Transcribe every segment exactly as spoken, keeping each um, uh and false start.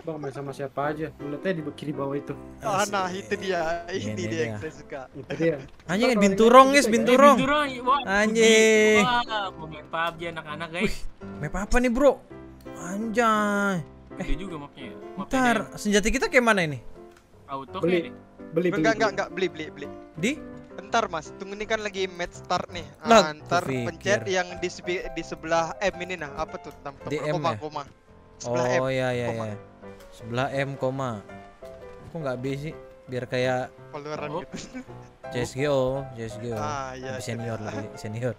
Bang main sama siapa aja? Lihatnya di kiri bawah itu. Ah, nah itu dia. Ini Ini dia dia. yang saya suka. Itu dia. Anjing Ntar binturong kalau guys, yang lain binturong. Binturong. Wah, Anjing. Wah, mau main P U B G anak-anak guys. Map apa nih bro? Anjay. Gede juga mapnya. Mapnya Ntar senjata kita kayak mana ini? auto Beli. kayak beli beli. Enggak, enggak, beli. enggak, beli, beli, beli. Di? Bentar mas, tunggu ini kan lagi match start nih. Lah, Ah, ntar kupikir. pencet yang di sebi- di sebelah M ini nah, apa tuh? Tam- tam- D M koma, ya? koma. Sebelah M. Oh ya ya koma. ya. Sebelah M koma. Kok nggak B sih? Biar kayak Followeran Oh. gitu. C S G O, C S G O. Ah, iya. Lebih senior lebih senior.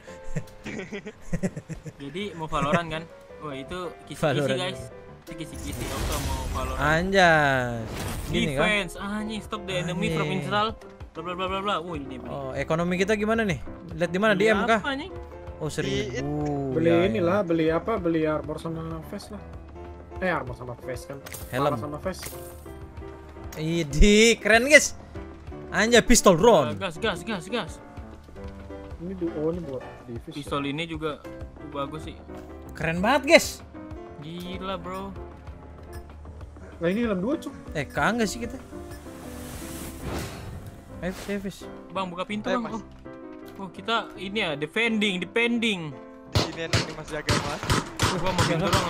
Jadi mau Valorant kan? Wah itu kisi-kisi Valorant. guys. Itu kisi-kisi auto mau Valorant. Anjay. Gini kan? Defense, anjing stop the enemy from Anjing. install. Bla bla bla bla bla. Wih ini. Oh, ekonomi kita gimana nih? Lihat di mana? Di M kah? Apa, anjing? Oh, seribu. Beli Ya, ya. inilah, beli apa? Beli armor sama vest lah. Eh armor sama vest kan. Helm. Armor sama vest. Idi, keren guys. Anjay, pistol Uh, round. gas gas gas gas. Ini du oh ini buat divis. Pistol ini juga bagus sih. Keren banget guys. Gila bro. Nah ini helm dua cuk. Eh, kagak sih kita. Ayo, Davis. Bang buka pintu Eh, bang. Mas. Oh. Oh kita ini ya defending defending. Di sini enak nih mas jaga mas. Oh, gua mau pintu dong.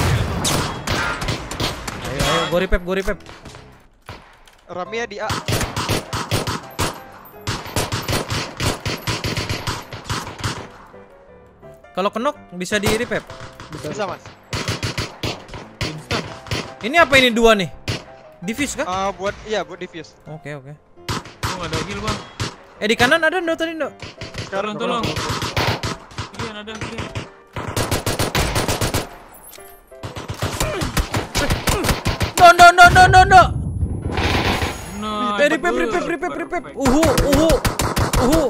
Ayo, ayo, go repep, go repep. Ramia di A. Kalau kenok bisa di repep. Bisa mas. Instan. Ini apa ini dua nih? Diffuse kah? Ah buat iya buat diffuse. Oke, oke. Oh nggak ada heal bang. Eh di kanan ada Ndo tadi Ndo. Tolong tolong. Iya ada heal. Ndo Ndo Ndo Ndo Ndo Ndo. Nah. Eh repep repep repep repep. Uhu uhu uhu.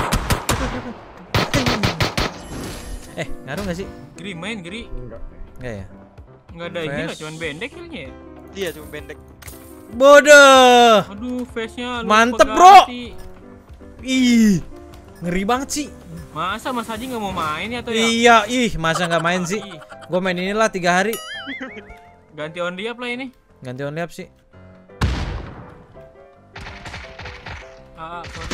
Eh ngaruh nggak sih? Giri main giri. Enggak. Enggak ya. Nggak ada heal Face. cuman pendek healnya ya. Iya cuma pendek. Bodoh. Aduh face-nya lupa Mantep, bro. ganti. Ih. Ngeri banget sih. Masa Mas Haji nggak mau main ya atau ya? Iya, ih masa nggak main sih? Ih, Gue main inilah tiga hari. ganti on dia lah ini. Ganti on liap sih. Ah, ah, sorry.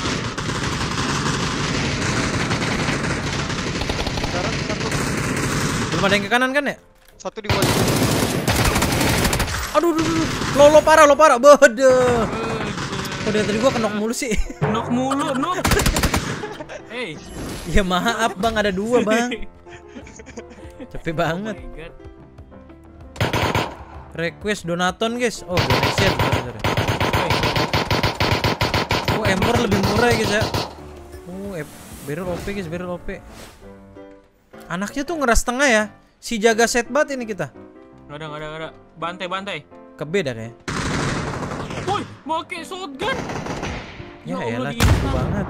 Sekarang satu Belum ada yang ke kanan kan ya? satu di bawah. Aduh, aduh, aduh. Lo, lo parah, lo parah. Bodoh. Eh, Kok dari tadi gua kenok mulu sih? Nok mulu, nok. Hey. Ya maaf bang, ada dua bang. Capek banget. Oh my God. Request donaton guys. Oh donation. Sorry, sorry. Oh Ember lebih murah ya guys ya. Oh eh, barrel O P guys, barrel O P. Anaknya tuh ngeras tengah ya. Si jaga set bat ini kita. Nggak ada, nggak ada, nggak ada. Bantai, bantai. Kebeda kayak. Woi, mau pakai shotgun. Ya Ya Allah, elah, diinstal. gitu banget.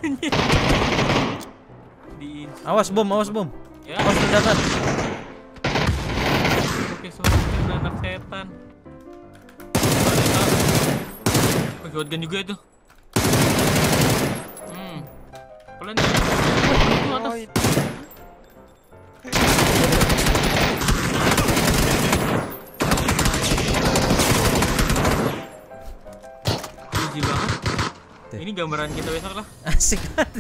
Di Awas bom, awas bom. ya. Awas ledakan. Pakai shotgun anak setan. Pakai shotgun juga itu. Hmm. Pelan. Itu atas. Oh, itu. Easy banget. Ini gambaran kita besok lah. Asik banget.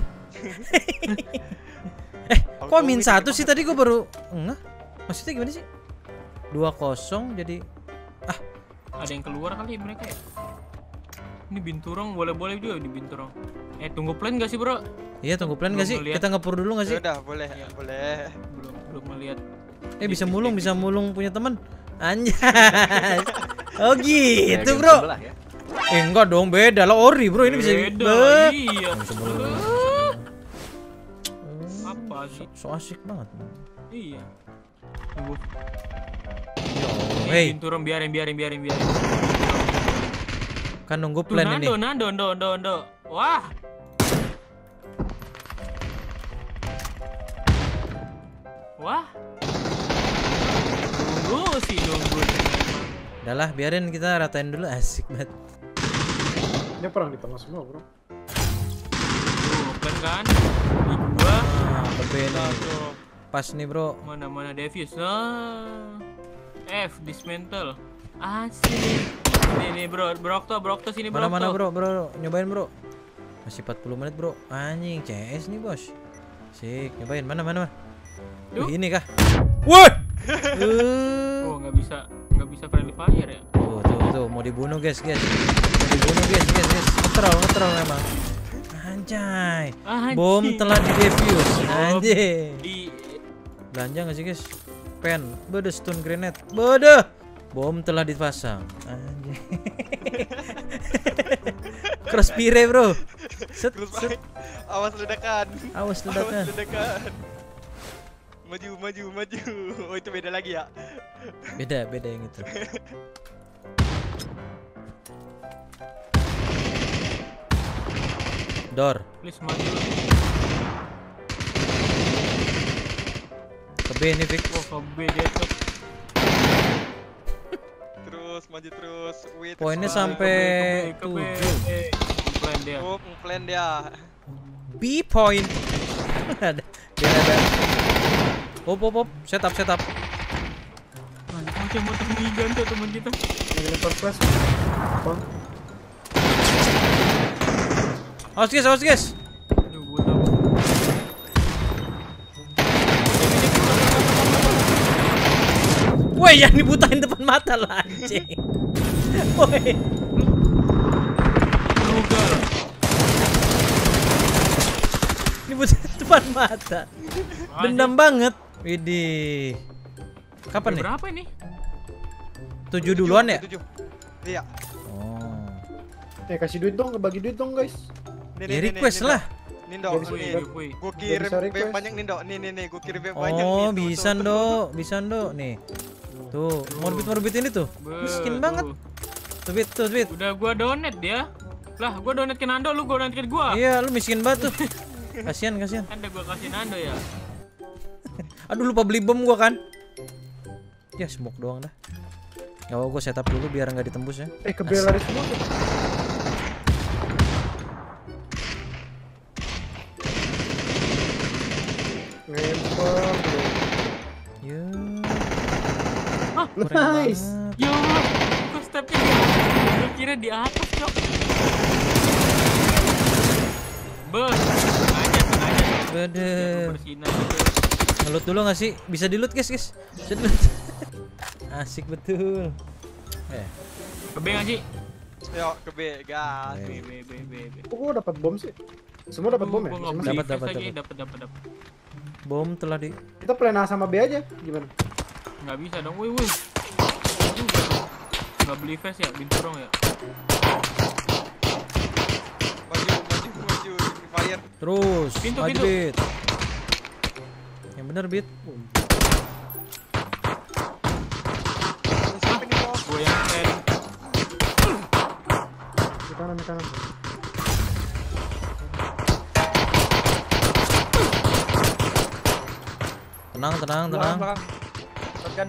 Eh, kok min satu sih tadi gue baru enggak? Maksudnya gimana sih? Dua kosong jadi Ada yang keluar kali mereka ya. Ini binturong, boleh-boleh juga di binturong. Eh tunggu plan gak sih bro? iya tunggu plan gak Belum sih? ngeliat. Kita ngepur dulu gak sih? Ya udah boleh, Iya. boleh. Belum belum melihat. Eh bisa mulung, bisa mulung punya teman. Anjay. Oh gitu bro. Eh enggak dong, beda lah ori bro, ini bisa Beda, Beh. iya. Sebelum- Apa sih? So asik banget. Iya. Tunggu. Hey, Binturong biarin biarin biarin biarin. kan nunggu Tuh plan nando ini. nando nando nando nando. Wah. Wah. Tunggu sih nunggu. Udah lah, biarin kita ratain dulu, asik banget. Ini perang di tengah semua bro. Tuh plan kan. Di gua. Ah, berbeda. Tuh. Pas nih bro. Mana mana Devius. Nah. F dismantle. Asik. Nih nih bro, Brokto, Brokto sini bro. Mana mana bro, bro, nyobain bro. Masih empat puluh menit bro. Anjing C S nih bos. Sik, nyobain mana mana. Wih, ini kah? Woi. Uh. Oh nggak bisa, nggak bisa friendly fire ya? Tuh tuh tuh mau dibunuh guys guys. Mau dibunuh guys guys guys. Ngetrol ngetrol memang. Anjay. Anjing. Bom telah di defuse. Bom Anjay. Di Belanja nggak sih guys? Pen, bede stun grenade, bede. Bom telah dipasang. Anjay. Cross pire bro. Set, Terus set. awas ledakan. Awas ledakan. Awas ledakan. Maju, maju, maju. Oh itu beda lagi ya. Beda beda yang itu. Door. please maju. Ke B nih Vic. Oh ke B dia tuh. Terus maju terus. Wait. Poinnya terus. sampai Ke B, ke B. tujuh. Eh, plan dia. Oh, plan dia. B point. Ada. Dia ada. Hop hop hop. Setup setup. Macam motor minigun tuh teman kita. Ini lempar flash. Bang. Awas guys, awas guys. Aduh, gua tahu. Woi, yang dibutain depan mata lah anjing. Woi. Rugal. Dibutain depan mata. Dendam banget. Widih. Kapan nih? Berapa ini? Tujuh duluan ya? Tujuh. Iya. Oh. Eh kasih duit dong, bagi duit dong guys. Nih, Ya nih, nih, request Nindo. lah. Nindo, Jadi, nih. jadi, Wih, Gua Gak kirim bisa B request. banyak Nindo. Nih, nih, nih. Gua kirim B banyak nih. Oh, Tuh, bisa tuh, tuh. ndo, bisa ndo. Nih. Tuh, morbid-morbid ini tuh. Be- Miskin tuh. banget. Tuh, Bit, tuh, Bit. Udah gua donate dia. Lah, gua donate ke Nando, lu gua donate ke gua. Iya, lu miskin banget tuh. Kasihan, kasihan. Kan udah gua kasih Nando ya. Aduh, lupa beli bom gua kan. Ya, smoke doang dah. Gak apa, gua setup dulu biar nggak ditembus ya. Eh ke B lari semua tuh. Lempar. Ya. Hah? Kurang Nice. banget. Ya Allah, kok stepnya dia? Gua kira di atas, Cok. Bos, aja, aja. Bede. Bersinar gitu. Ngelut dulu gak sih? Bisa di loot guys, guys. Bisa di loot. Asik betul. Eh, Ke B nggak sih? Yuk ke B, gas. Eh. B, B, B, B, B. Kok gua dapat bom sih? Semua dapat bom ya? Gua nggak Masih- beli Dapat, vest dapat, lagi, dapat. dapat, dapat, dapat. bom telah di. Kita plan A sama B aja, gimana? Nggak bisa dong, wih, wih. Juga. Nggak beli vest ya, binturong ya. Maju, maju, maju. Fire. Terus, Pintu, maju pintu. Bit. Yang bener Bit. Siapa nih, bos? Gua yang ten. Di kanan, di kanan. Tenang, tenang, tenang. Belakang, belakang. Shotgun.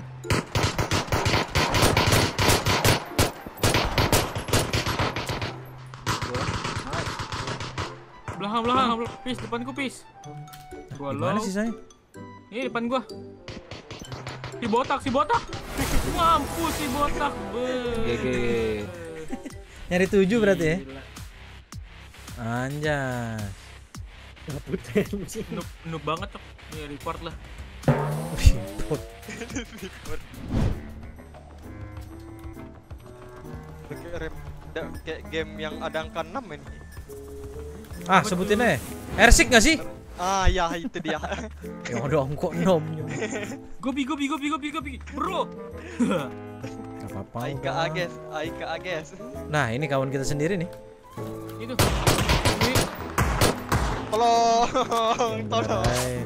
Belakang, belakang, belakang. Pis, depanku pis. Gua Gimana low. sih saya? Ini depan gua. Si botak, si botak. Mampus si botak. G G. Nyari tujuh berarti ya? Gila. Anjas. Dapat tensi. Noob, noob banget cok. Nih report lah. Wih, Kayak rem- da- kayak game yang ada angka enam ini. Ah, sebutin aja. Ersik gak sih? Ah ya itu dia. Yang ada angkot nom. Gobi, gobi, gobi, gobi, gobi. Bro. Gak apa-apa. Aika udah. Ages, Aika Ages. Nah, ini kawan kita sendiri nih. Itu. Ini Tolong, tolong. Hai.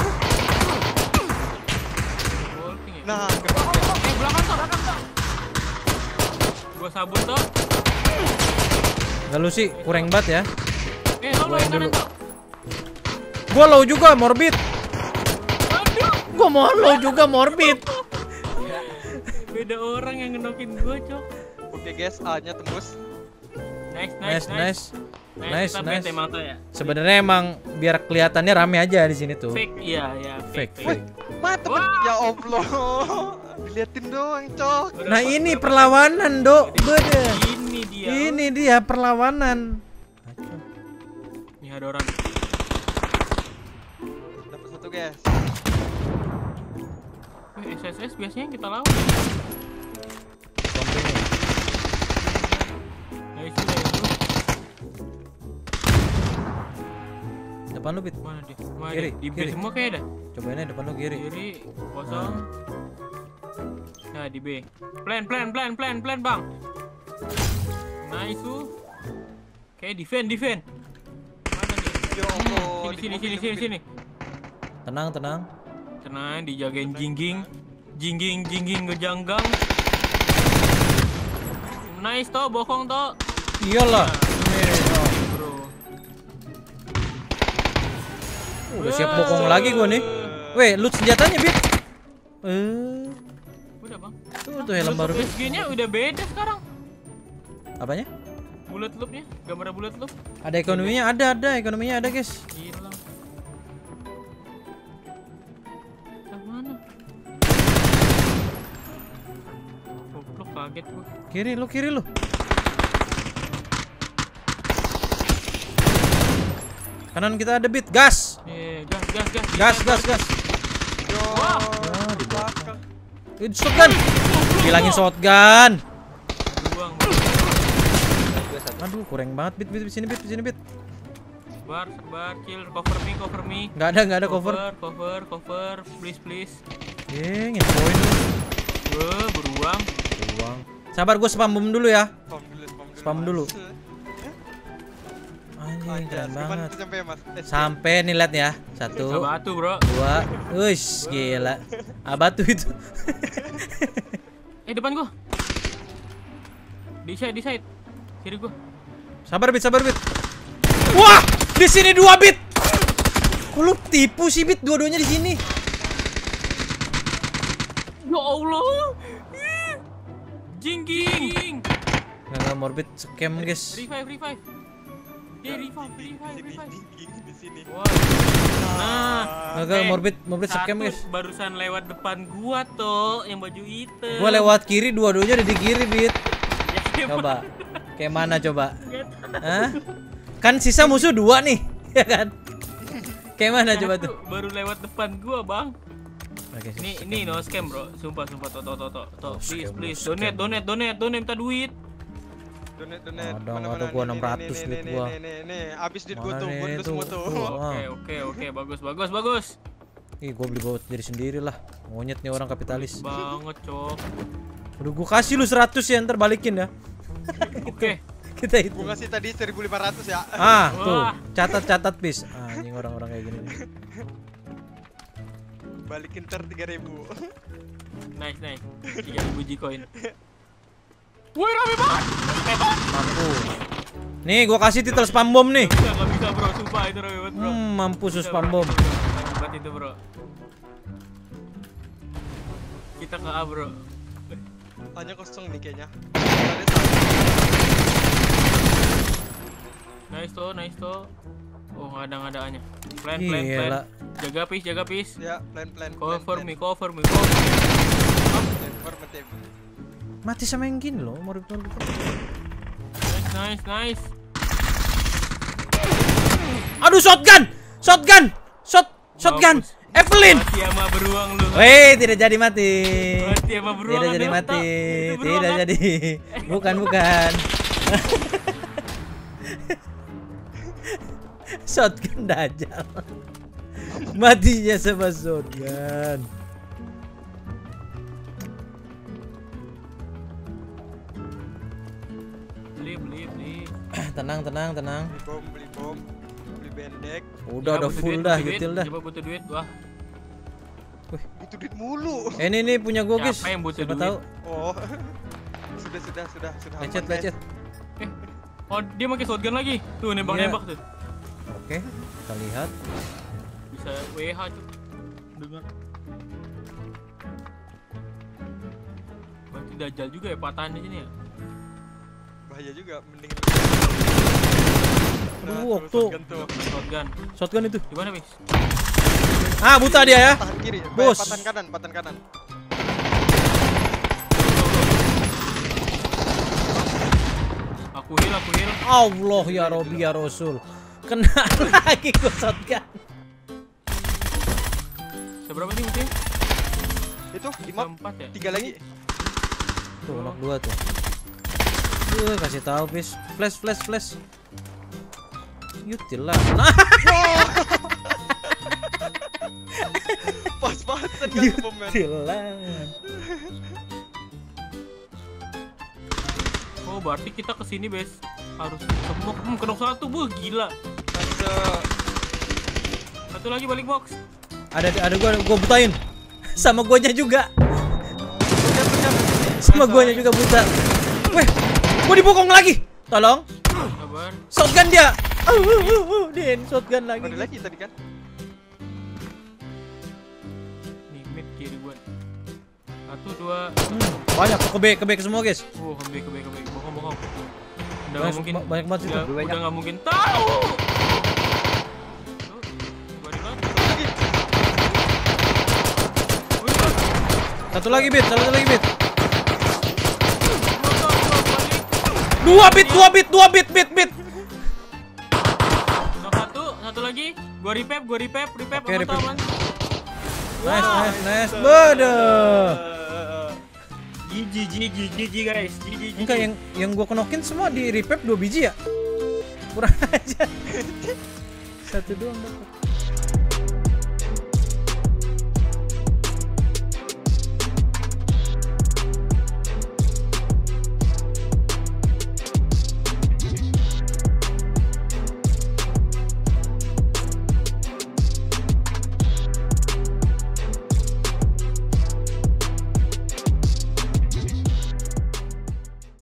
bolting ya. Nah, Eh, belakang tuh, belakang tuh. Gua sabun tuh. Gak lu sih, kurang banget ya. Eh, lo lo yang kanan tuh. Gua low juga morbid. Aduh. Gua mau low juga morbid. Beda orang yang ngenokin gua, cok. Oke guys, A-nya tembus. Nice, Nice, nice, nice. nice. Nice, kita nice. bete emang tuh ya. Sebenarnya emang biar kelihatannya rame aja di sini tuh. Fake, iya, iya, Fake, fake. fake. Mantep. Ya Allah. Diliatin doang, Cok. Nah ini perlawanan, Dok. Beda. Ini dia. Ini dia perlawanan. Ini ada orang. Dapat satu, guys. Wih, S S S biasanya kita lawan. Nice, nice. Depan lu, Bit. Mana dia? Mana Kiri, dia? Di B kiri. semua kayak ada. Cobain aja depan lu kiri. Kiri kosong. Nah, di B. Plan, plan, plan, plan, plan, Bang. Nice tuh. Oke, defend, defend. Mana dia? Ya Allah. Sini, sini, sini, sini, sini. Tenang, tenang. Tenang, dijagain jingging. Jingging, jingging ngejanggang. Nice toh, bokong toh. Iyalah. Bro. Udah siap bokong lagi gua nih. Weh, loot senjatanya, Bit. Eh, Udah, Bang. tuh tuh helm baru, Bit. S G-nya udah beda sekarang. Apanya? Bullet loop-nya, gambar bullet loop. Ada ekonominya, ada, ada ekonominya ada, guys. Hilang. Yang mana? Goblok, kaget gua. Kiri lu, kiri lu. Kanan kita ada, Bit. Gas. Eh, gas, gas, gas. Gas, gas, gas. Yo. Wah. Oh, di belakang. Itu shotgun. Bilangin shotgun. Buang, Aduh, kurang banget, Bit, Bit, sini, Bit, sini, Bit. Sebar, sebar, kill, cover me, cover me. Nggak ada, nggak ada cover. Cover, cover, please, please. Eh, ngepoin lu. Wah, beruang. Uang. Sabar, gue spam bom dulu ya. Spam dulu, spam dulu. Spam Mas. dulu. Anjas, Anjing, keren gimana banget. tuh sampai ya, Mas? Eh, Sampai nih, lihat ya. Satu, Batu, bro. dua, uish, gila. Abatu itu. Eh, depan gua. Di side, di side. Kiri gua. Sabar, Bit, sabar, Bit. Wah, di sini dua, Bit. Kok lu tipu sih, Bit? Dua-duanya di sini. Ya Allah. Ih. Jingging. Nggak, nggak, Morbid scam, guys. Revive, revive. Dia revive, revive, Sini, revive. sini, di sini. Wah. Nah, Nggak, nggak, eh, Morbid, Morbid satu scam, guys. barusan lewat depan gua tuh, yang baju hitam. Gua lewat kiri, dua-duanya ada di kiri, Bit. Ya, kayak Coba. Kayak mana coba? Gitu. Hah? Kan sisa musuh dua nih, ya kan? Kayak mana coba Satu tuh? baru lewat depan gua, Bang. Oke, Ini ini no scam, Bro. Sumpah, sumpah, to to to to. to. No Please, scam, no please. scam. Donate, donate, donate, donate, minta duit. Donate, donate. Ada, Mana, ada mana? gua Nih, enam ratus nih, duit nih, gua. Nih, nih, nih. Abis duit gua Mana tuh, nih buat lu tuh? semua tuh. Tuh. Oke, oke, oke. Bagus, bagus, bagus. Ih, gua beli buat diri sendiri lah. Monyet nih orang kapitalis. Banget, Cok. Udah gua kasih lu seratus ya, ntar balikin ya. Oke. Kita itu. Gua ngasih tadi seribu lima ratus ya. Ah, tuh. Wah. Catat-catat, bis. Ah, anjing orang-orang kayak gini nih. Balikin ter tiga ribu. Nice, nice. tiga ribu G-coin. Woi, rame banget. Rame banget. Mampu. Nih, gua kasih titel spam bom nih. Gak bisa, gak bisa, Bro. Sumpah itu rame banget, Bro. Hmm, mampus Bisa, spam Bro. bom. Buat itu, Bro. Kita ke A, Bro. Hanya kosong nih kayaknya. Nice tuh, nice tuh. Oh, nggak ada nggak ada A-nya. Plan, plan, plan. Gila. Jaga pis, jaga pis. Ya, plan plan. Cover me, cover me, cover me. Informatif. Mati sama yang gini loh, Morbid Morbid. Nice, nice, nice. Aduh, shotgun! Shotgun! Shot shotgun! Mampus. Evelyn! Mati sama beruang lu. Weh, tidak jadi mati. Mati sama beruang. Tidak jadi ada mati. otak. Itu beruang, Tidak kan? jadi. Bukan, bukan. Shotgun dajal. Matinya sama shotgun. Beli, beli, beli. Tenang, tenang, tenang. Beli bom, beli bom, beli bendek. Udah, Ya, udah butuh full duit, dah, butuh duit. util dah. Coba butuh duit, wah. Butuh duit mulu. Eh, ini nih punya gue, guys. Siapa yang butuh Siapa duit? tahu? Oh. Sudah, sudah, sudah, sudah. Lecet, aman, guys. lecet. Eh, oh dia pakai shotgun lagi. Tuh nembak-nembak tuh. Oke, kita lihat. Bisa W H tuh. Dengar. Berarti dajal juga ya patahan di sini ya. Bahaya juga, mending Aduh, tuh, waktu. shotgun tuh. Shotgun. Shotgun itu. Di mana, Bis? Ah, buta dia ya. Patahan kiri, Bos. patahan kanan, patahan kanan. Aku heal, aku heal. Allah ya Robi ya Rasul. Kena lagi gua shotgun. Seberapa nih mungkin? Itu lima, Empat ya? tiga lagi. Tuh, knock dua tuh. Tuh, kasih tahu bis. Flash, flash, flash. Yutil lah. Nah, Pas-pasan kan pemain. yutil lah. Oh, berarti kita kesini, Bes. Harus semua. Hmm, kenok satu, buh, gila. Masuk. Satu lagi balik box. Ada ada gua gua butain. Sama guanya juga. Pencet, pencet. Sama guanya juga buta. Weh, gua dibokong lagi. Tolong. Sabar. Shotgun dia. Uh, uh, uh, uh. Din, shotgun lagi. Ada lagi tadi kan? Nih, mid kiri buat. Satu, dua. Hmm, banyak ke B, ke B ke semua, guys. Oh, kebe, kebe, kebe. Bohong, bohong. Udah nggak Banyak, mungkin. ba- banyak banget itu. Ya, udah nggak mungkin tahu. Tuh, balik lagi. Lagi. Wih, balik. Satu lagi bit, satu lagi bit. Balik, balik. Dua bit, dua bit, dua bit, bit, bit. Knock satu, satu lagi. Gua repap, gua repap, repap. Oke, Apa repap. tahu, man? Nice, nice, nice. Beda. G G, G G, G G guys. G G, G G. Enggak, yang yang gua kenokin semua di repap dua biji ya. Kurang aja. Satu doang dapat.